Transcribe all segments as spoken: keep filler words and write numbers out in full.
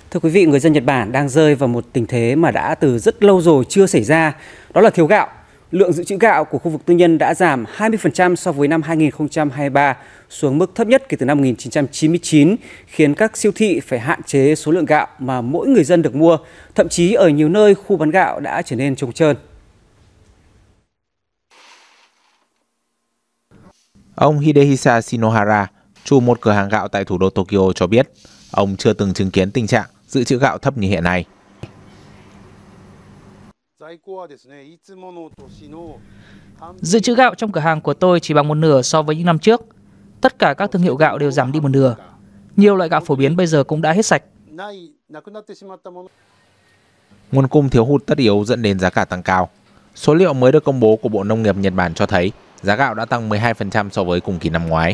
Thưa quý vị, người dân Nhật Bản đang rơi vào một tình thế mà đã từ rất lâu rồi chưa xảy ra, đó là thiếu gạo. Lượng dự trữ gạo của khu vực tư nhân đã giảm hai mươi phần trăm so với năm hai nghìn không trăm hai mươi ba, xuống mức thấp nhất kể từ năm một nghìn chín trăm chín mươi chín, khiến các siêu thị phải hạn chế số lượng gạo mà mỗi người dân được mua. Thậm chí ở nhiều nơi, khu bán gạo đã trở nên trống trơn. Ông Hidehisa Shinohara, chủ một cửa hàng gạo tại thủ đô Tokyo cho biết, ông chưa từng chứng kiến tình trạng dự trữ gạo thấp như hiện nay. Dự trữ gạo trong cửa hàng của tôi chỉ bằng một nửa so với những năm trước. Tất cả các thương hiệu gạo đều giảm đi một nửa. Nhiều loại gạo phổ biến bây giờ cũng đã hết sạch. Nguồn cung thiếu hụt tất yếu dẫn đến giá cả tăng cao. Số liệu mới được công bố của Bộ Nông nghiệp Nhật Bản cho thấy giá gạo đã tăng mười hai phần trăm so với cùng kỳ năm ngoái.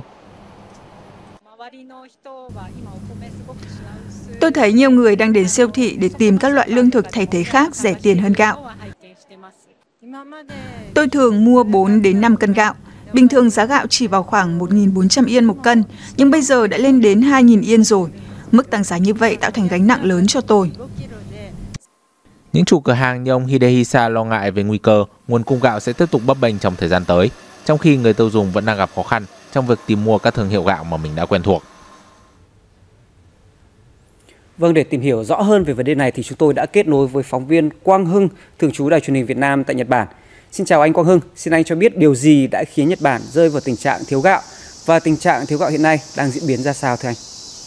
Tôi thấy nhiều người đang đến siêu thị để tìm các loại lương thực thay thế khác rẻ tiền hơn gạo. Tôi thường mua bốn đến năm cân gạo. Bình thường giá gạo chỉ vào khoảng một nghìn bốn trăm yên một cân, nhưng bây giờ đã lên đến hai nghìn yên rồi. Mức tăng giá như vậy tạo thành gánh nặng lớn cho tôi. Những chủ cửa hàng như ông Hidehisa lo ngại về nguy cơ nguồn cung gạo sẽ tiếp tục bấp bênh trong thời gian tới, trong khi người tiêu dùng vẫn đang gặp khó khăn trong việc tìm mua các thương hiệu gạo mà mình đã quen thuộc. Vâng, để tìm hiểu rõ hơn về vấn đề này thì chúng tôi đã kết nối với phóng viên Quang Hưng, thường trú Đài Truyền hình Việt Nam tại Nhật Bản. Xin chào anh Quang Hưng, xin anh cho biết điều gì đã khiến Nhật Bản rơi vào tình trạng thiếu gạo và tình trạng thiếu gạo hiện nay đang diễn biến ra sao thưa anh?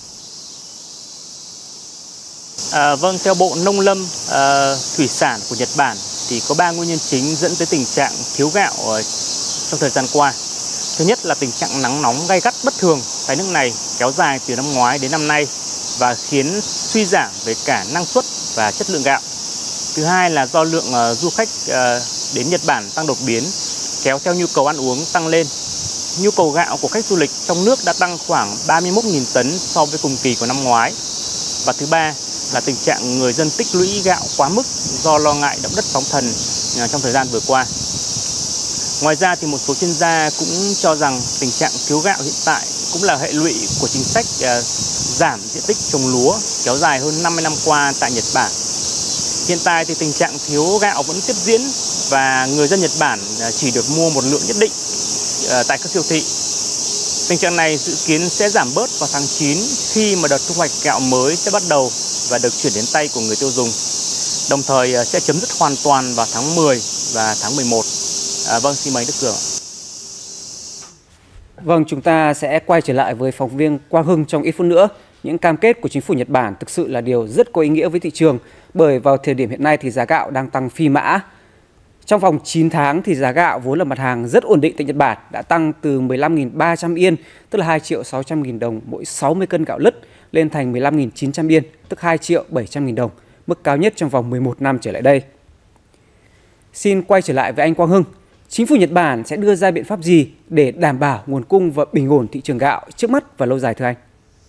À, vâng, theo Bộ Nông lâm à, Thủy sản của Nhật Bản thì có ba nguyên nhân chính dẫn tới tình trạng thiếu gạo trong thời gian qua. Thứ nhất là tình trạng nắng nóng gay gắt bất thường tại nước này kéo dài từ năm ngoái đến năm nay và khiến suy giảm về cả năng suất và chất lượng gạo. Thứ hai là do lượng uh, du khách uh, đến Nhật Bản tăng đột biến, kéo theo nhu cầu ăn uống tăng lên. Nhu cầu gạo của khách du lịch trong nước đã tăng khoảng ba mươi mốt nghìn tấn so với cùng kỳ của năm ngoái. Và thứ ba là tình trạng người dân tích lũy gạo quá mức do lo ngại động đất sóng thần uh, trong thời gian vừa qua. Ngoài ra thì một số chuyên gia cũng cho rằng tình trạng thiếu gạo hiện tại cũng là hệ lụy của chính sách uh, giảm diện tích trồng lúa kéo dài hơn năm mươi năm qua tại Nhật Bản. Hiện tại thì tình trạng thiếu gạo vẫn tiếp diễn và người dân Nhật Bản chỉ được mua một lượng nhất định tại các siêu thị. Tình trạng này dự kiến sẽ giảm bớt vào tháng chín khi mà đợt thu hoạch gạo mới sẽ bắt đầu và được chuyển đến tay của người tiêu dùng. Đồng thời sẽ chấm dứt hoàn toàn vào tháng mười và tháng mười một. À, vâng, xin mời Đức Cường. Vâng, chúng ta sẽ quay trở lại với phóng viên Quang Hưng trong ít phút nữa. Những cam kết của chính phủ Nhật Bản thực sự là điều rất có ý nghĩa với thị trường, bởi vào thời điểm hiện nay thì giá gạo đang tăng phi mã. Trong vòng chín tháng thì giá gạo vốn là mặt hàng rất ổn định tại Nhật Bản đã tăng từ mười lăm nghìn ba trăm yên, tức là hai triệu sáu trăm nghìn đồng mỗi sáu mươi cân gạo lứt, lên thành mười lăm nghìn chín trăm yên, tức hai triệu bảy trăm nghìn đồng, mức cao nhất trong vòng mười một năm trở lại đây. Xin quay trở lại với anh Quang Hưng. Chính phủ Nhật Bản sẽ đưa ra biện pháp gì để đảm bảo nguồn cung và bình ổn thị trường gạo trước mắt và lâu dài thưa anh?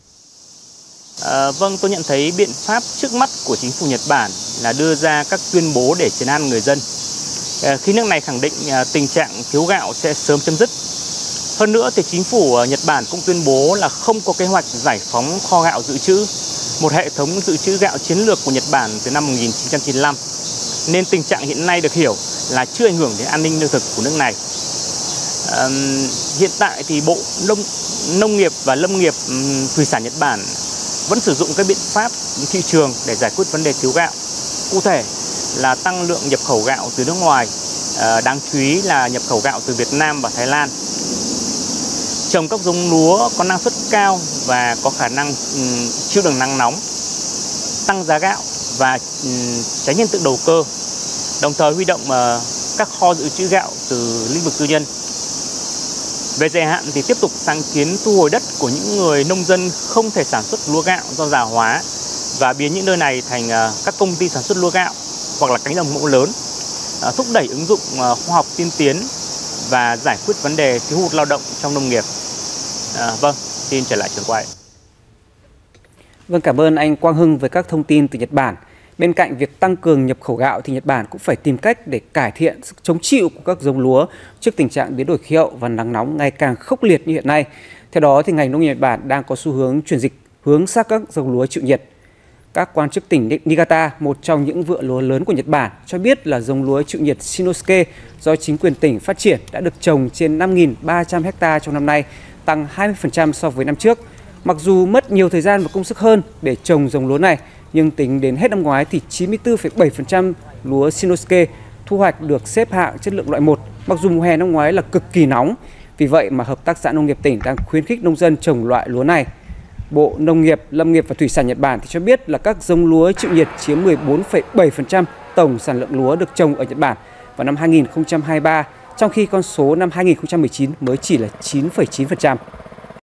À, vâng, tôi nhận thấy biện pháp trước mắt của chính phủ Nhật Bản là đưa ra các tuyên bố để trấn an người dân. À, khi nước này khẳng định à, tình trạng thiếu gạo sẽ sớm chấm dứt. Hơn nữa thì chính phủ à, Nhật Bản cũng tuyên bố là không có kế hoạch giải phóng kho gạo dự trữ, một hệ thống dự trữ gạo chiến lược của Nhật Bản từ năm một nghìn chín trăm chín mươi lăm. Nên tình trạng hiện nay được hiểu là chưa ảnh hưởng đến an ninh lương thực của nước này. À, hiện tại thì Bộ Nông, Nông nghiệp và Lâm nghiệp um, Thủy sản Nhật Bản vẫn sử dụng các biện pháp thị trường để giải quyết vấn đề thiếu gạo. Cụ thể là tăng lượng nhập khẩu gạo từ nước ngoài, à, đáng chú ý là nhập khẩu gạo từ Việt Nam và Thái Lan. Trồng các giống lúa có năng suất cao và có khả năng um, chịu được nắng nóng, tăng giá gạo và um, tránh hiện tượng đầu cơ. Đồng thời huy động uh, các kho dự trữ gạo từ lĩnh vực tư nhân. Về dài hạn thì tiếp tục sáng kiến thu hồi đất của những người nông dân không thể sản xuất lúa gạo do già hóa và biến những nơi này thành các công ty sản xuất lúa gạo hoặc là cánh đồng mẫu lớn, thúc đẩy ứng dụng khoa học tiên tiến và giải quyết vấn đề thiếu hụt lao động trong nông nghiệp. À, vâng, xin trở lại trường quay. Vâng, cảm ơn anh Quang Hưng với các thông tin từ Nhật Bản. Bên cạnh việc tăng cường nhập khẩu gạo thì Nhật Bản cũng phải tìm cách để cải thiện sức chống chịu của các giống lúa trước tình trạng biến đổi khí hậu và nắng nóng ngày càng khốc liệt như hiện nay. Theo đó thì ngành nông nghiệp Nhật Bản đang có xu hướng chuyển dịch hướng sang các giống lúa chịu nhiệt. Các quan chức tỉnh Niigata, một trong những vựa lúa lớn của Nhật Bản, cho biết là giống lúa chịu nhiệt Shinosuke do chính quyền tỉnh phát triển đã được trồng trên năm nghìn ba trăm ha trong năm nay, tăng hai mươi phần trăm so với năm trước. Mặc dù mất nhiều thời gian và công sức hơn để trồng giống lúa này, nhưng tính đến hết năm ngoái thì chín mươi tư phẩy bảy phần trăm lúa Shinosuke thu hoạch được xếp hạng chất lượng loại một, mặc dù mùa hè năm ngoái là cực kỳ nóng. Vì vậy mà Hợp tác xã Nông nghiệp tỉnh đang khuyến khích nông dân trồng loại lúa này. Bộ Nông nghiệp, Lâm nghiệp và Thủy sản Nhật Bản thì cho biết là các giống lúa chịu nhiệt chiếm mười bốn phẩy bảy phần trăm tổng sản lượng lúa được trồng ở Nhật Bản vào năm hai nghìn không trăm hai mươi ba, trong khi con số năm hai nghìn không trăm mười chín mới chỉ là chín phẩy chín phần trăm.